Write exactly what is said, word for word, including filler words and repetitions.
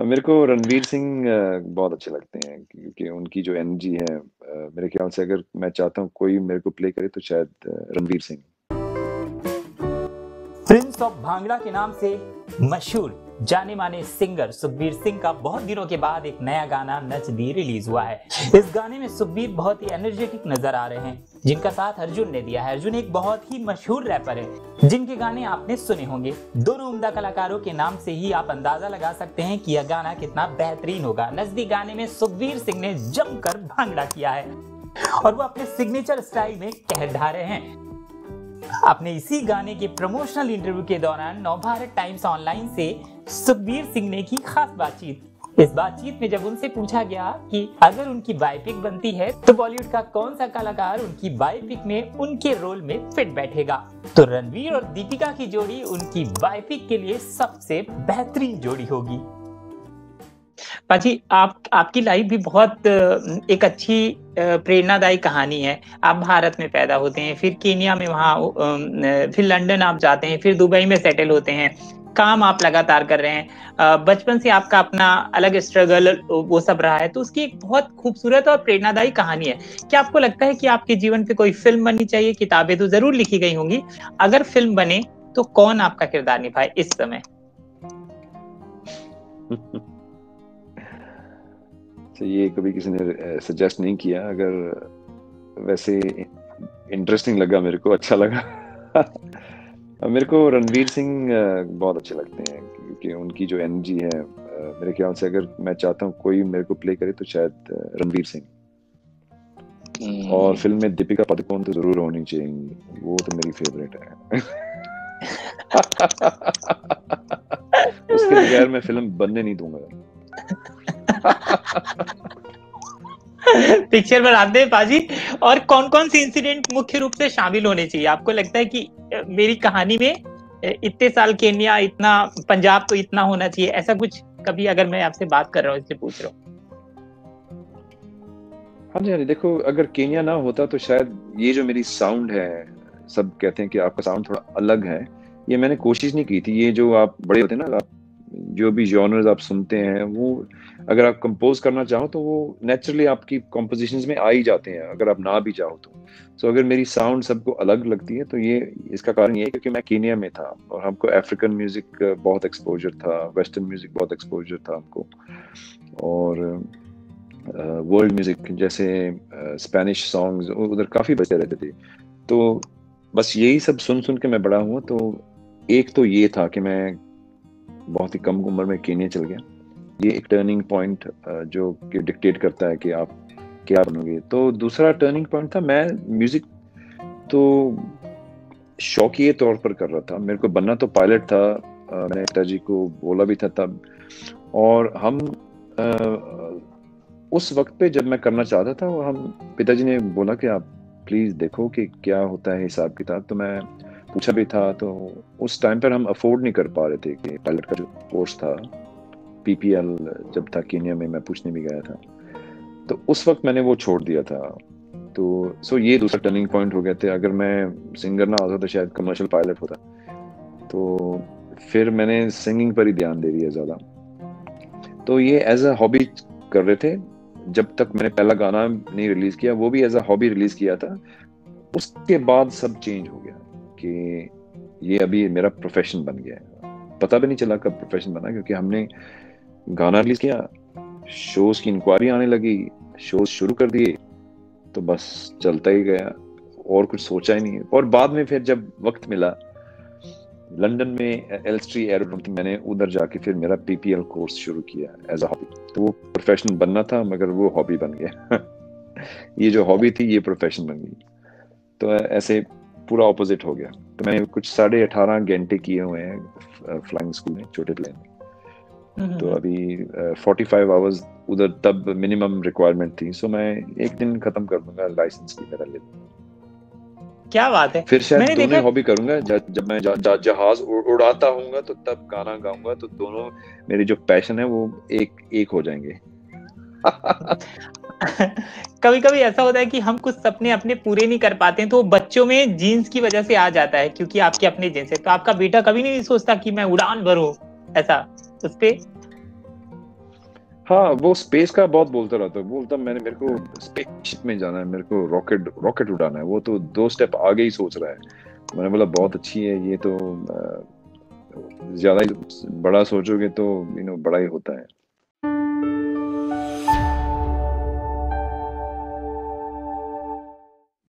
मेरे को रणवीर सिंह अ, बहुत अच्छे लगते हैं क्योंकि उनकी जो एनर्जी है, अ, मेरे ख्याल से अगर मैं चाहता हूँ कोई मेरे को प्ले करे तो शायद uh, Ranveer Singh. Prince of Bhangra के नाम से मशहूर जाने माने सिंगर सुखबीर सिंह का बहुत दिनों के बाद एक नया गाना नच दी रिलीज हुआ है। इस गाने में सुखबीर बहुत ही एनर्जेटिक नजर आ रहे हैं, जिनका साथ अर्जुन ने दिया है। अर्जुन एक बहुत ही मशहूर रैपर है जिनके गाने आपने सुने होंगे। दोनों उम्दा कलाकारों के नाम से ही आप अंदाजा लगा सकते हैं कि यह गाना कितना बेहतरीन होगा। नच दी गाने में सुखबीर सिंह ने जमकर भांगड़ा किया है और वो अपने सिग्नेचर स्टाइल में कहर ढा रहे हैं। अपने इसी गाने के प्रमोशनल इंटरव्यू के दौरान नवभारत टाइम्स ऑनलाइन से सुखबीर सिंह ने की खास बातचीत। इस बातचीत में जब उनसे पूछा गया कि अगर उनकी बायोपिक बनती है तो बॉलीवुड का कौन सा कलाकार उनकी बायोपिक में उनके रोल में फिट बैठेगा, तो रणवीर और दीपिका की जोड़ी उनकी बायोपिक के लिए सबसे बेहतरीन जोड़ी होगी। पाजी, आप आपकी लाइफ भी बहुत एक अच्छी प्रेरणादायी कहानी है। आप भारत में पैदा होते हैं, फिर केन्या में, वहाँ फिर लंदन आप जाते हैं, फिर दुबई में सेटल होते हैं, काम आप लगातार कर रहे हैं। बचपन से आपका अपना अलग स्ट्रगल वो सब रहा है, तो उसकी एक बहुत खूबसूरत और प्रेरणादायी कहानी है। क्या आपको लगता है कि आपके जीवन पे कोई फिल्म बननी चाहिए? किताबें तो जरूर लिखी गई होंगी, अगर फिल्म बने तो कौन आपका किरदार निभाए इस समय? तो ये कभी किसी ने सजेस्ट नहीं किया, अगर वैसे इंटरेस्टिंग लगा, मेरे को अच्छा लगा। मेरे को रणवीर सिंह बहुत अच्छे लगते हैं क्योंकि उनकी जो एनर्जी है, मेरे ख्याल से अगर मैं चाहता हूँ कोई मेरे को प्ले करे तो शायद रणवीर सिंह। और फिल्म में दीपिका पादुकोण तो जरूर होनी चाहिए, वो तो मेरी फेवरेट है। उसके बगैर मैं फिल्म बनने नहीं दूंगा। पिक्चर बनाते हैं पाजी। और कौन कौन सी इंसिडेंट मुख्य रूप से शामिल होने चाहिए? आपको लगता है कि मेरी कहानी में इतने साल केन्या, इतना पंजाब तो इतना होना चाहिए, ऐसा कुछ कभी अगर मैं आपसे बात कर रहा हूँ इसलिए पूछ रहा हूँ? हाँ जी, हाँ जी, देखो अगर केन्या ना होता तो शायद ये जो मेरी साउंड है, सब कहते हैं कि आपका साउंड थोड़ा अलग है, ये मैंने कोशिश नहीं की थी। ये जो आप बड़े होते हैं ना, आप जो भी जॉनर्स आप सुनते हैं, वो अगर आप कंपोज करना चाहो तो वो नेचुरली आपकी कॉम्पोजिशंस में आ ही जाते हैं, अगर आप ना भी चाहो तो। सो so, अगर मेरी साउंड सबको अलग लगती है तो ये इसका कारण ये है क्योंकि मैं केन्या में था और हमको अफ्रीकन म्यूजिक बहुत एक्सपोजर था, वेस्टर्न म्यूजिक बहुत एक्सपोजर था हमको, और वर्ल्ड uh, म्यूजिक जैसे स्पेनिश uh, सॉन्ग्स उधर काफ़ी बजते रहते थे। तो बस यही सब सुन सुन के मैं बड़ा हुआ। तो एक तो ये था कि मैं बहुत ही कम उम्र में केन्या चल गया, ये एक टर्निंग पॉइंट जो कि डिक्टेट करता है कि आप क्या बनोगे। तो दूसरा टर्निंग पॉइंट था, मैं म्यूजिक तो शौकिए तौर पर कर रहा था, मेरे को बनना तो पायलट था, मैंने पिताजी को बोला भी था तब। और हम आ, उस वक्त पे जब मैं करना चाहता था, वो हम पिताजी ने बोला कि आप प्लीज देखो कि क्या होता है हिसाब किताब। तो मैं पूछा भी था, तो उस टाइम पर हम अफोर्ड नहीं कर पा रहे थे कि पायलट का जो कोर्स था, पीपीएल जब था केन्या में, मैं पूछने भी गया था, तो उस वक्त मैंने वो छोड़ दिया था। तो सो ये दूसरा टर्निंग पॉइंट हो गया था। अगर मैं सिंगर ना होता तो शायद कमर्शियल पायलट होता। तो फिर मैंने सिंगिंग पर ही ध्यान दे दिया ज़्यादा। तो ये एज अ हॉबी कर रहे थे। जब तक मैंने पहला गाना नहीं रिलीज किया, वो भी एज अ हॉबी रिलीज किया था। उसके बाद सब चेंज हो गया कि ये अभी मेरा प्रोफेशन बन गया है। पता भी नहीं चला कब प्रोफेशन बना, क्योंकि हमने गाना रिलीज किया, शोज की इंक्वायरी आने लगी, शोज शुरू कर दिए, तो बस चलता ही गया और कुछ सोचा ही नहीं। और बाद में फिर जब वक्त मिला, लंदन में एल्स्ट्री एरोड्रोम थी, मैंने उधर जाके फिर मेरा पीपीएल कोर्स शुरू किया एज अ हॉबी। तो वो प्रोफेशन बनना था मगर वो हॉबी बन गया। ये जो हॉबी थी ये प्रोफेशन बन गई। तो ऐसे पूरा ऑपोजिट हो गया। तो मैंने कुछ साढ़े अठारह घंटे किए हुए हैं फ्लाइंग स्कूल में, छोटे प्लेन में। तो अभी फोर्टी फाइव आवर्स उधर तब मिनिमम रिक्वायरमेंट थी। सो मैं एक दिन खत्म कर दूंगा, लाइसेंस भी मेरा ले लूंगा। क्या बात है। फिर शायद दोनों हॉबी करूंगा। जब मैं जहाज उड़ाता हूँगा तो तब गाना गाऊंगा, तो दोनों मेरी जो पैशन है वो एक एक हो जाएंगे। कभी कभी ऐसा होता है कि हम कुछ सपने अपने पूरे नहीं कर पाते हैं, तो बच्चों में जीन्स की वजह से आ जाता है, क्योंकि आपके अपने जीन्स है। तो आपका बेटा कभी नहीं सोचता कि मैं उड़ान भरूं, ऐसा उस पे? हाँ, वो स्पेस का बहुत बोलता रहता है, बोलता मैंने मेरे को स्पेसशिप में जाना है, मेरे को रॉकेट रॉकेट उड़ाना है, वो तो दो स्टेप आगे ही सोच रहा है। मैंने बोला बहुत अच्छी है ये तो, अ, ज्यादा ही बड़ा सोचोगे तो यू नो बड़ा ही होता है।